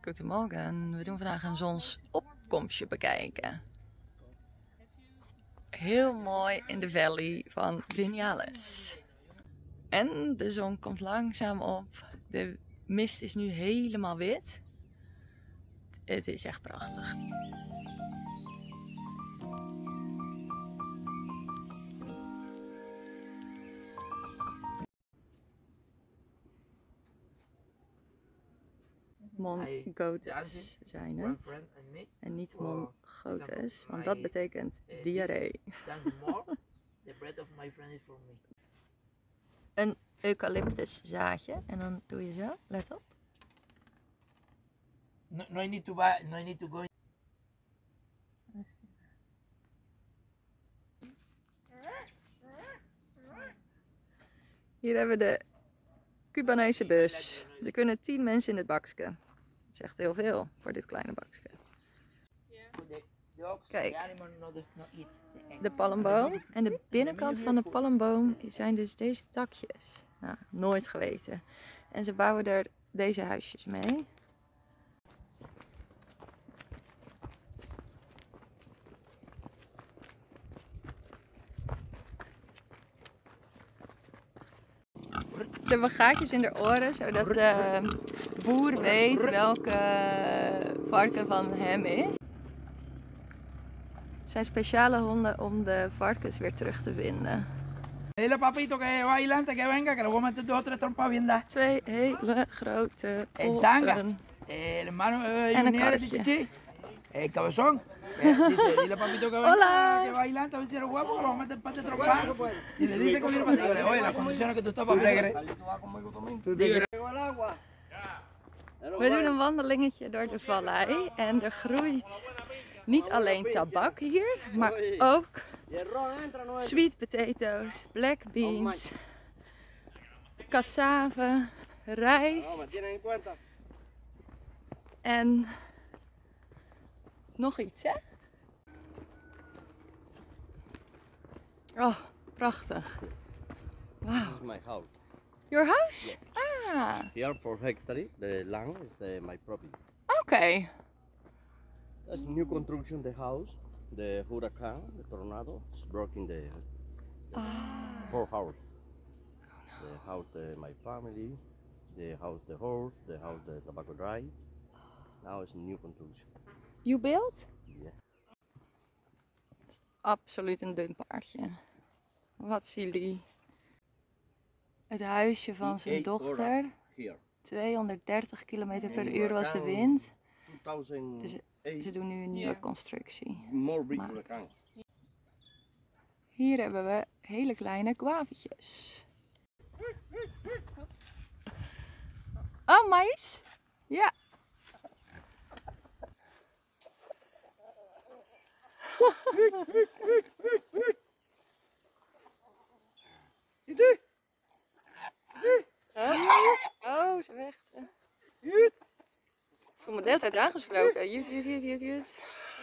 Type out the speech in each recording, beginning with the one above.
Goedemorgen, we doen vandaag een zonsopkomstje bekijken. Heel mooi in de valley van Vinales. En de zon komt langzaam op. De mist is nu helemaal wit. Het is echt prachtig. Mongotes zijn het. En niet mongotes, want dat betekent diarree. Een eucalyptuszaadje en dan doe je zo, let op. No I need to buy, no I need to go. Hier hebben we de Cubanese bus. Er kunnen 10 mensen in het bakje. Dat is echt heel veel voor dit kleine bakje. Kijk, de palmboom. En de binnenkant van de palmboom zijn dus deze takjes. Nou, nooit geweten. En ze bouwen er deze huisjes mee. Ze hebben gaatjes in de oren, zodat de boer weet welke varken van hem is. Het zijn speciale honden om de varkens weer terug te vinden. Dile papito que bailante que venga, que le voy a meter 2 o 3 trompas bien dadas. 2 hele grote El tanga, ossen. el hermano En een Junior de karretje. Chichi, el cabezón. Dice, dile papito que venga, Hola. que bailante, a ver si eres guapo, que le vamos a meter un par de trompas. Y le dice que viene para ti, oye, las condiciones que tú estás para alegre. We doen een wandelingetje door de vallei en er groeit niet alleen tabak hier, maar ook sweet potatoes, black beans, cassave, rijst en nog iets, hè? Oh, prachtig. This Wow. is my house. Your house? Yes. Ah, Here 4 hectares, the land is my property. oké. That's new construction, the house, the hurricane, the tornado, is broken the 4 house. The house, my family, the house, the horse, the house, the tobacco dry. Now it's new construction. You built? Yeah. Absoluut een dun paardje. Wat silly. Het huisje van zijn dochter. Here. 230 km per uur was de wind. 2008. Dus ze doen nu een nieuwe constructie. More big Maar- hurricane. Hier hebben we hele kleine guavetjes. Oh, mais? Ja. Oh, ze vechten. Ik voel me de hele tijd aangesproken. Jut, jut, jut, jut, jut.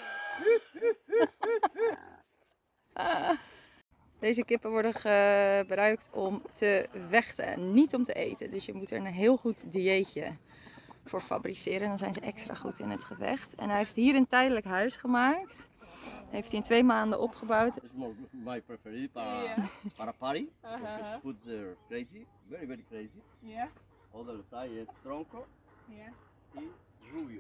Deze kippen worden gebruikt om te vechten, niet om te eten. Dus je moet er een heel goed dieetje voor fabriceren. Dan zijn ze extra goed in het gevecht. En hij heeft hier een tijdelijk huis gemaakt. Heeft hij in 2 maanden opgebouwd. It's more my preferred para party. Because foods are crazy, very crazy. Yeah, Other side is tronco yeah. y rubio.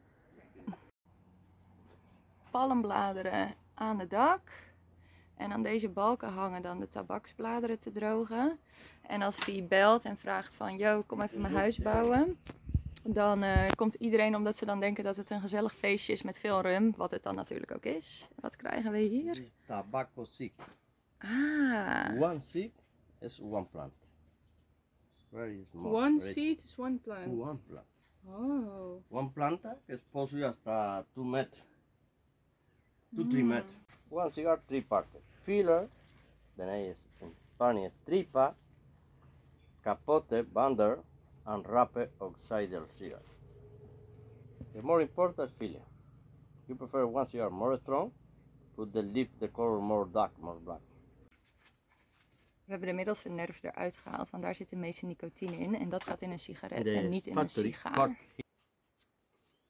Palmbladeren aan het dak. En aan deze balken hangen dan de tabaksbladeren te drogen. En als die belt en vraagt van, yo, kom even mijn huis bouwen. Dan komt iedereen omdat ze dan denken dat het een gezellig feestje is met veel rum. Wat het dan natuurlijk ook is. Wat krijgen we hier? This is tobacco seed. Ah, One seed is one plant. It's very small. One very- seed is one plant. One plant. Oh. One planta que es posible hasta 2 metros. 2-3 metros. One cigar, 3 partes. Filler, then is in Spanish tripa, capote, bander, and wrapper outside the cigar. The more important is filler. You prefer one cigar more strong, put the leaf, the color more dark, more black. we hebben de middelste nerf eruit gehaald, want daar zit de meeste nicotine in. En dat gaat in een sigaret en niet in een sigaar.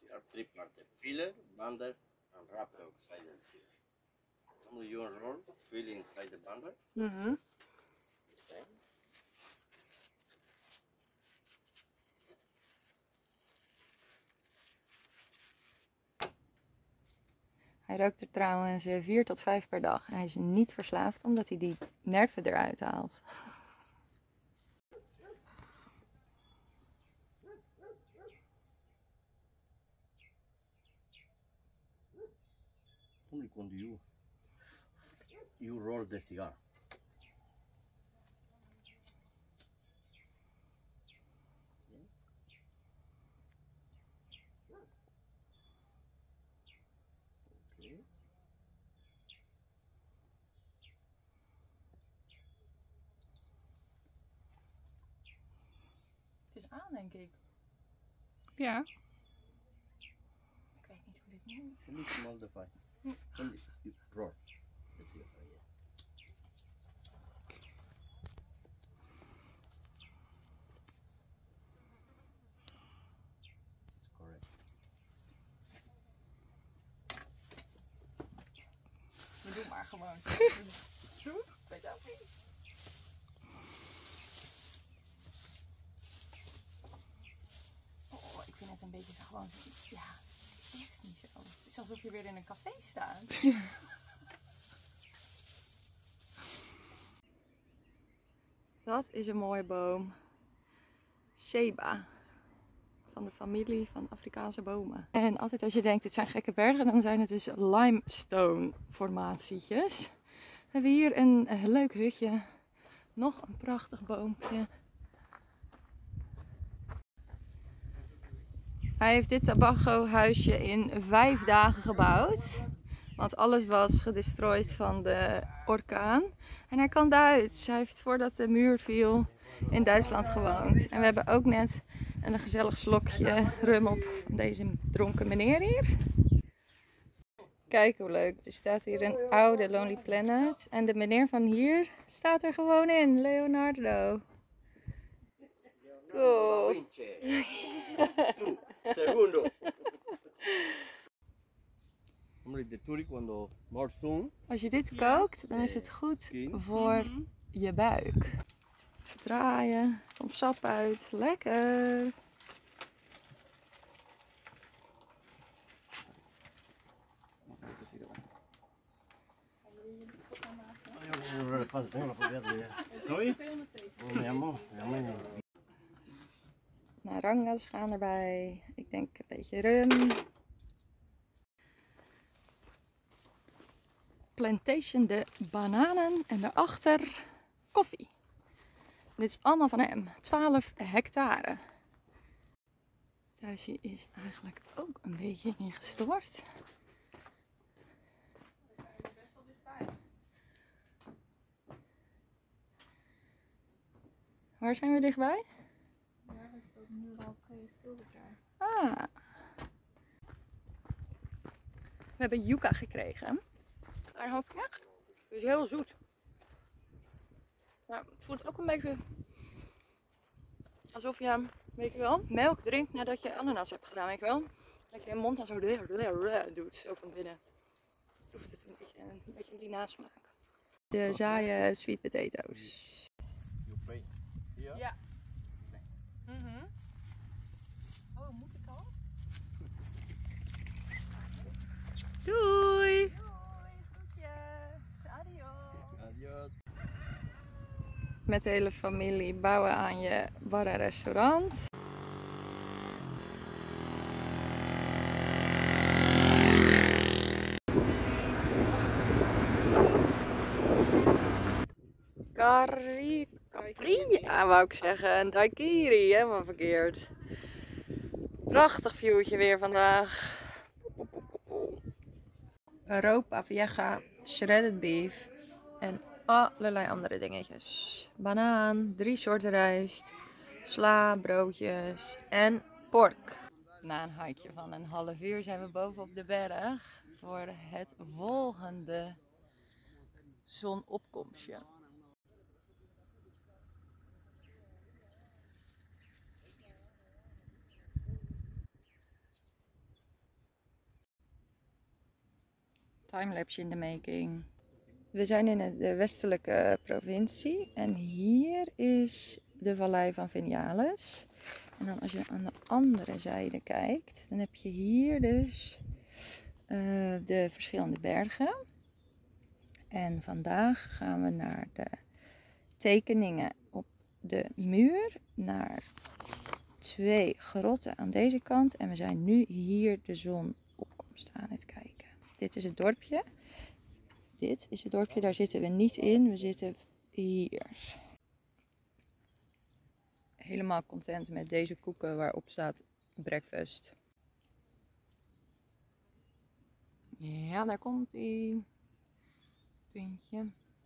cigar three parted. Filler, binder, and wrapper outside the cigar. Only you unroll, fill inside the binder. Mhm. The same. Hij rookt er trouwens 4 tot 5 per dag. Hij is niet verslaafd omdat hij die nerven eruit haalt. Only quando you roll the cigar. Okay. Het is aan, denk ik. Ja. Ik weet niet hoe dit noemt. Only small the fire. Only you roll the cigar. Yeah. This is correct. We doen maar gewoon. True? Weet ook niet. Oh, ik vind het een beetje zo gewoon. Ja, het is niet zo. Het is alsof je weer in een café staat. Dat is een mooie boom. Ceiba. Van de familie van Afrikaanse bomen. En altijd als je denkt, dit zijn gekke bergen, dan zijn het dus limestone formatietjes. We hebben hier een leuk hutje. Nog een prachtig boompje. Hij heeft dit Tabago huisje in 5 dagen gebouwd. Want alles was gedestrooid van de orkaan. En hij kan Duits. Hij heeft voordat de muur viel in Duitsland gewoond. En we hebben ook net een gezellig slokje rum op van deze dronken meneer hier. Kijk hoe leuk. Er staat hier een oude Lonely Planet. En de meneer van hier staat er gewoon in. Leonardo. Cool. Segundo. Hombre, de turi quando morsum. Als je dit kookt, dan is het goed voor je buik. Draaien, komt sap uit. Lekker. Narangas gaan erbij. Ik denk een beetje rum. Plantation de bananen en daarachter koffie. Dit is allemaal van hem. 12 hectare. Het huisje is eigenlijk ook een beetje ingestort. Waar zijn we dichtbij? Ja, dat staat nu al schilderij. Ah. We hebben yucca gekregen. Een hoopje. Het is heel zoet. Maar het voelt ook een beetje alsof je, weet je wel, melk drinkt nadat je ananas hebt gedaan, weet je wel. Dat je je mond dan zo doet, zo van binnen. Proeft het een beetje die nasmaak. De zaaien sweet potatoes. You pay here. Ja. Oh, moet ik al? Doei! Doei, groetjes. Adios. Adios. Met de hele familie bouwen aan je bar en restaurant. Capri, ja, wou ik zeggen. Een daiquiri, helemaal verkeerd. Prachtig viewtje weer vandaag. Europa Vieja, shredded beef en allerlei andere dingetjes. Banaan, 3 soorten rijst, sla, broodjes en pork. Na een hikeje van een half uur zijn we boven op de berg voor het volgende zonopkomstje. Timelapse in de making. We zijn in de westelijke provincie en hier is de vallei van Vinales. En dan als je aan de andere zijde kijkt, dan heb je hier dus de verschillende bergen. En vandaag gaan we naar de tekeningen op de muur, naar 2 grotten aan deze kant. En we zijn nu hier de zonsopkomst aan het kijken. Dit is het dorpje. Dit is het dorpje, daar zitten we niet in. We zitten hier. Helemaal content met deze koeken waarop staat breakfast. Ja, daar komt ie. Puntje.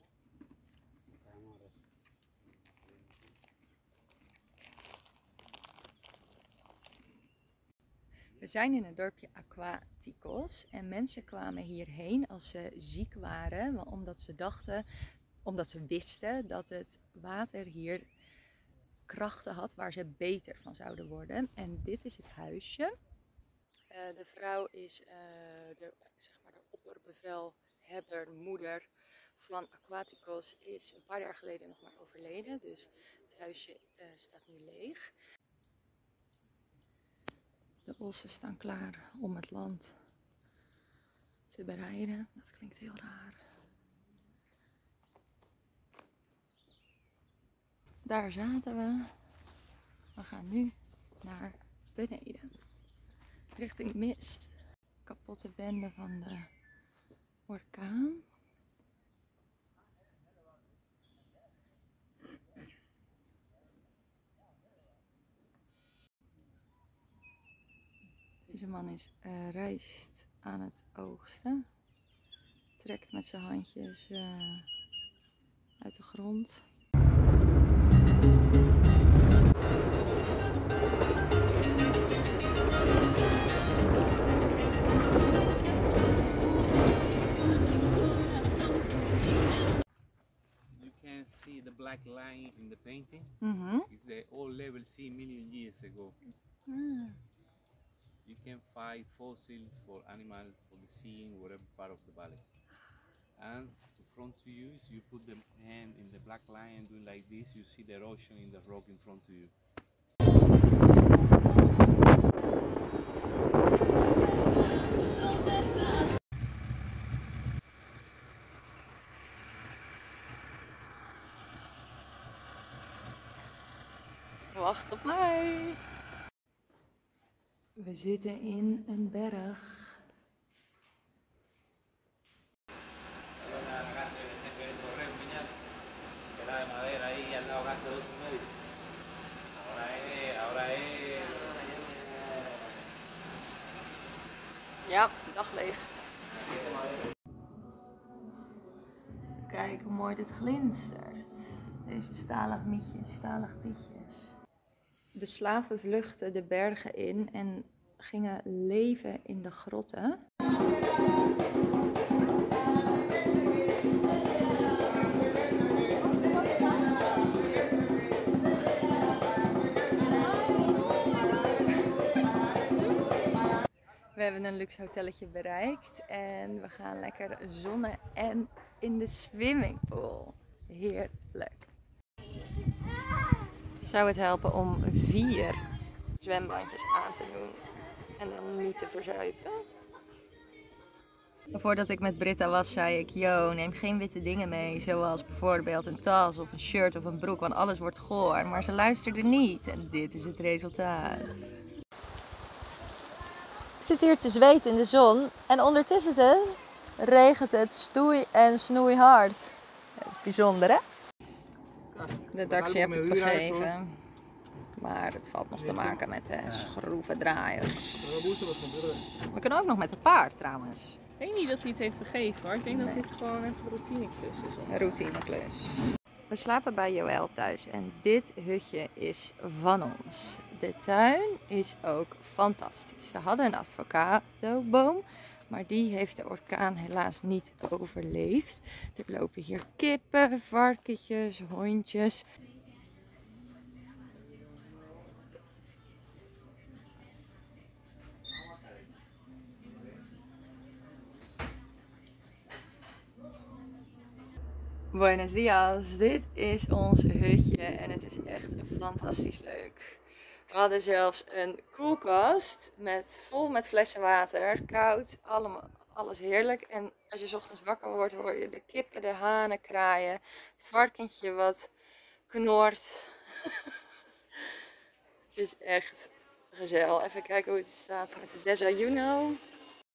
We zijn in het dorpje Aquaticos en mensen kwamen hierheen als ze ziek waren, omdat ze wisten dat het water hier krachten had waar ze beter van zouden worden. En dit is het huisje. De vrouw is de opperbevelhebber, moeder van Aquaticos, is een paar jaar geleden nog maar overleden. Dus het huisje staat nu leeg. De ossen staan klaar om het land te bereiden. Dat klinkt heel raar. Daar zaten we. We gaan nu naar beneden. Richting mist. Kapotte bende van de orkaan. Deze man is rijst aan het oogsten. Trekt met zijn handjes uit de grond. You can see the black line in the painting. Mhm. It's the old level sea million years ago. You can find fossils for animals, for the sea, in whatever part of the valley. And in front to you, is you put the hand in the black line and do like this, you see the erosion in the rock in front to you. Wacht op mij. We zitten in een berg. Ja, daglicht. Kijk hoe mooi dit glinstert. Deze stalig mietjes, stalig tietjes. De slaven vluchtten de bergen in en gingen leven in de grotten. We hebben een luxe hotelletje bereikt en we gaan lekker zonnen en in de swimmingpool. Heerlijk. Zou het helpen om 4 zwembandjes aan te doen en dan niet te verzuipen? Voordat ik met Britta was, zei ik, yo, neem geen witte dingen mee, zoals bijvoorbeeld een tas of een shirt of een broek, want alles wordt goor. Maar ze luisterde niet en dit is het resultaat. Ik zit hier te zweten in de zon en ondertussen regent het stoei en snoei hard. Dat is bijzonder, hè? De taxi heb ik begeven, maar het valt nog te maken met de schroevendraaiers. We kunnen ook nog met het paard trouwens. Ik denk niet dat hij het heeft begeven hoor. Ik denk dat dit gewoon even een routineklus is. Een routineklus. We slapen bij Joël thuis en dit hutje is van ons. De tuin is ook fantastisch. Ze hadden een avocadoboom, maar die heeft de orkaan helaas niet overleefd. Er lopen hier kippen, varkentjes, hondjes. Buenos dias, dit is ons hutje en het is echt fantastisch leuk. We hadden zelfs een koelkast vol met flessen water, koud, alles heerlijk. En als je 's ochtends wakker wordt, hoor je de kippen, de hanen kraaien, het varkentje wat knort. Het is echt gezellig. Even kijken hoe het staat met de desayuno.